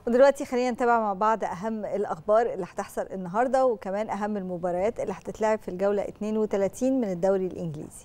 ودلوقتي خلينا نتابع مع بعض أهم الأخبار اللي هتحصل النهاردة وكمان أهم المباريات اللي هتتلعب في الجولة 32 من الدوري الإنجليزي.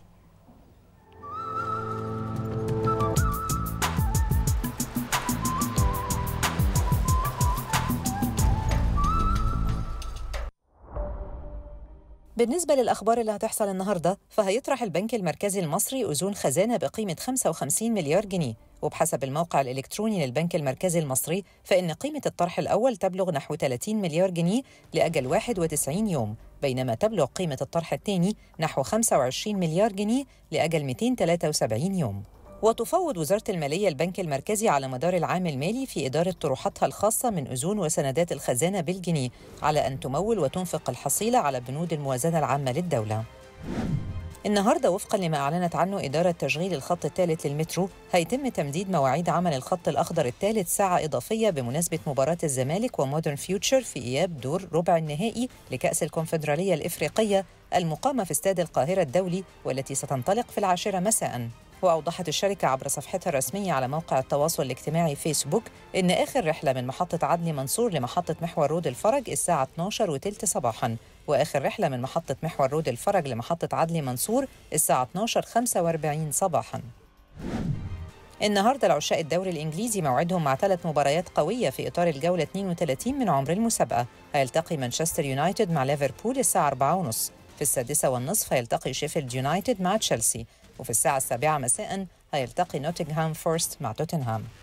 بالنسبة للأخبار اللي هتحصل النهاردة، فهيطرح البنك المركزي المصري أذون خزانة بقيمة 55 مليار جنيه، وبحسب الموقع الإلكتروني للبنك المركزي المصري فإن قيمة الطرح الأول تبلغ نحو 30 مليار جنيه لأجل 91 يوم، بينما تبلغ قيمة الطرح الثاني نحو 25 مليار جنيه لأجل 273 يوم. وتفوض وزارة المالية البنك المركزي على مدار العام المالي في إدارة طروحاتها الخاصة من أذون وسندات الخزانة بالجنيه على أن تمول وتنفق الحصيلة على بنود الموازنة العامة للدولة. النهاردة وفقاً لما أعلنت عنه إدارة تشغيل الخط الثالث للمترو، هيتم تمديد مواعيد عمل الخط الأخضر الثالث ساعة إضافية بمناسبة مباراة الزمالك ومودرن فيوتشر في إياب دور ربع النهائي لكأس الكونفدرالية الإفريقية المقامة في استاد القاهرة الدولي، والتي ستنطلق في 10 مساءً. وأوضحت الشركة عبر صفحتها الرسمية على موقع التواصل الاجتماعي فيسبوك إن آخر رحلة من محطة عدلي منصور لمحطة محور رود الفرج الساعة 12:03 صباحاً، وآخر رحلة من محطة محور رود الفرج لمحطة عدلي منصور الساعة 12:45 صباحاً. النهارده العشاق الدوري الإنجليزي موعدهم مع 3 مباريات قوية في إطار الجولة 32 من عمر المسابقة. هيلتقي مانشستر يونايتد مع ليفربول الساعة 4:30، في 6:30 هيلتقي شيفيلد يونايتد مع تشيلسي، وفي الساعة 7 مساءً هيلتقي نوتنغهام فورست مع توتنهام.